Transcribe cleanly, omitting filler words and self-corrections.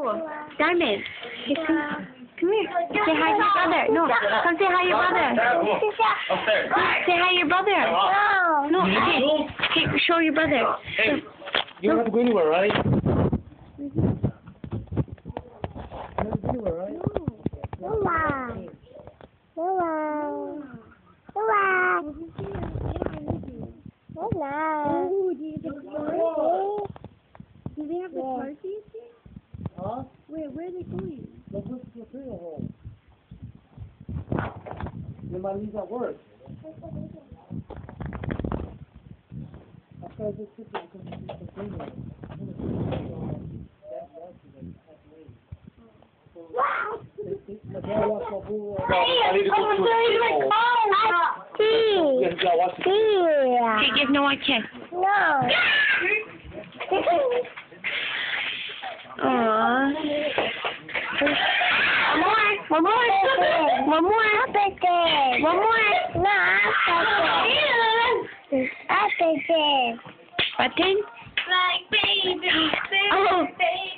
Diamond. Come here. Say hi to your brother. No, come say hi to your brother. Say hi to your brother. No, okay, show your brother. Hey, you don't have to go anywhere, right? You don't have to go anywhere, right? Do they have the car seat? Huh? Where are they going? Let's look for a funeral home. They might leave at work. After I just sit there because it's a funeral. I need to go to a funeral home. Yes, yeah, watch it. Okay, give Noah a kiss. Aww. One more. One more. Button? Like baby, Oh. baby.